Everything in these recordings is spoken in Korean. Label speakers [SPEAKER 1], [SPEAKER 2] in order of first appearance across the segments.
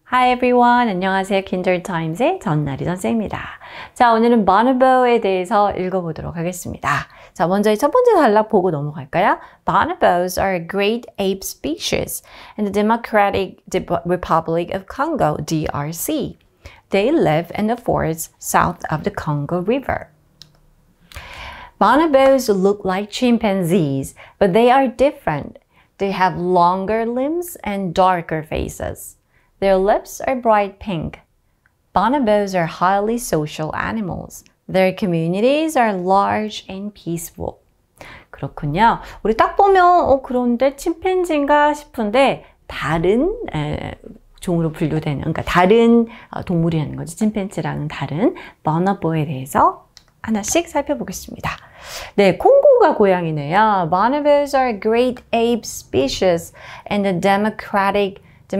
[SPEAKER 1] Hi everyone. 안녕하세요. 킨들타임즈의 전나리 선생입니다. 자, 오늘은 bonobo에 대해서 읽어보도록 하겠습니다. 자, 먼저 첫 번째 단락 보고 넘어갈까요? Bonobos are a great ape species in the Democratic Republic of Congo, DRC. They live in the forests south of the Congo River. Bonobos look like chimpanzees, but they are different. They have longer limbs and darker faces. Their lips are bright pink. Bonobos are highly social animals. Their communities are large and peaceful. 그렇군요. 우리 딱 보면 그런데 침팬지인가 싶은데 다른 종으로 분류되는, 그러니까 다른 동물이라는 거죠. 침팬지랑은 다른 bonobo에 대해서 하나씩 살펴보겠습니다. 네, 콩고가 고양이네요. Bonobos are a great ape species in the Democratic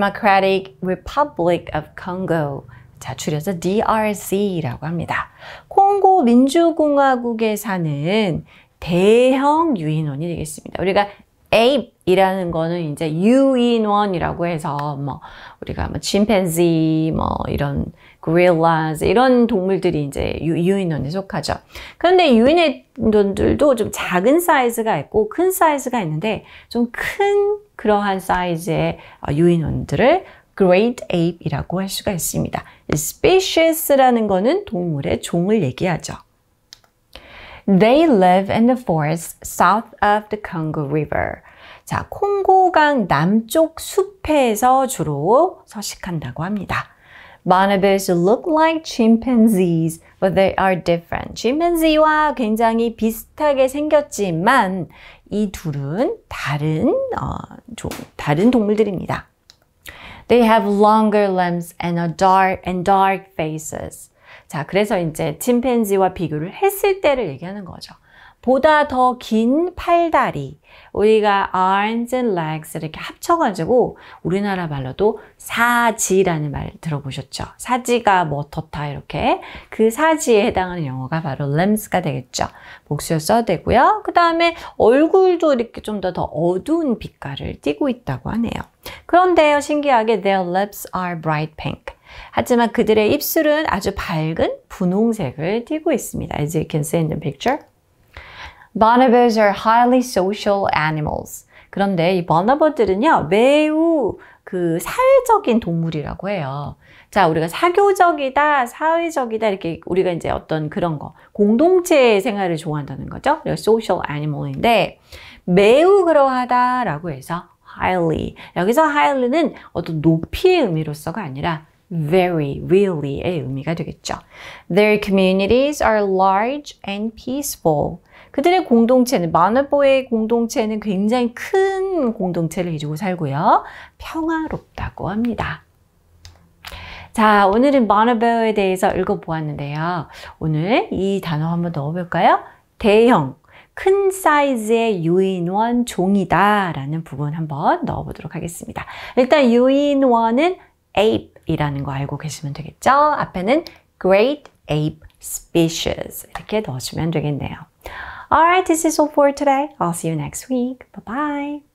[SPEAKER 1] Republic of Congo. 자, 줄여서 DRC라고 합니다. 콩고 민주공화국에 사는 대형 유인원이 되겠습니다. 우리가 ape이라는 거는 이제 유인원이라고 해서 우리가 침팬지 이런 gorillas 이런 동물들이 이제 유인원에 속하죠. 그런데 유인원들도 좀 작은 사이즈가 있고 큰 사이즈가 있는데 좀 큰 그러한 사이즈의 유인원들을 Great Ape이라고 할 수가 있습니다. Species라는 거는 동물의 종을 얘기하죠. They live in the forests south of the Congo River. 자, 콩고강 남쪽 숲에서 주로 서식한다고 합니다. Bonobos look like chimpanzees, but they are different. 침팬지와 굉장히 비슷하게 생겼지만 이 둘은 다른 동물들입니다. They have longer limbs and dark faces. 자, 그래서 이제 침팬지와 비교를 했을 때를 얘기하는 거죠. 보다 더 긴 팔다리, 우리가 arms and legs 이렇게 합쳐가지고 우리나라 말로도 사지라는 말 들어보셨죠? 사지가 어떻다 이렇게 그 사지에 해당하는 영어가 바로 limbs가 되겠죠. 복수어 써도 되고요. 그 다음에 얼굴도 이렇게 좀 더 어두운 빛깔을 띠고 있다고 하네요. 그런데요, 신기하게 their lips are bright pink. 하지만 그들의 입술은 아주 밝은 분홍색을 띠고 있습니다. As you can see in the picture. Bonobos are highly social animals. 그런데 이 bonobo들은요, 매우 사회적인 동물이라고 해요. 자, 우리가 사교적이다, 사회적이다, 이렇게 우리가 이제 어떤 그런 거, 공동체 생활을 좋아한다는 거죠. social animal인데, 매우 그러하다라고 해서 highly. 여기서 highly는 어떤 높이의 의미로서가 아니라 very, really의 의미가 되겠죠. Their communities are large and peaceful. 그들의 공동체는, bonobo의 공동체는 굉장히 큰 공동체를 이루고 살고요. 평화롭다고 합니다. 자, 오늘은 bonobo에 대해서 읽어보았는데요. 오늘 이 단어 한번 넣어볼까요? 대형, 큰 사이즈의 유인원 종이다 라는 부분 한번 넣어보도록 하겠습니다. 일단 유인원은 ape이라는 거 알고 계시면 되겠죠? 앞에는 great ape species 이렇게 넣어주면 되겠네요. Alright, this is all for today. I'll see you next week. Bye-bye.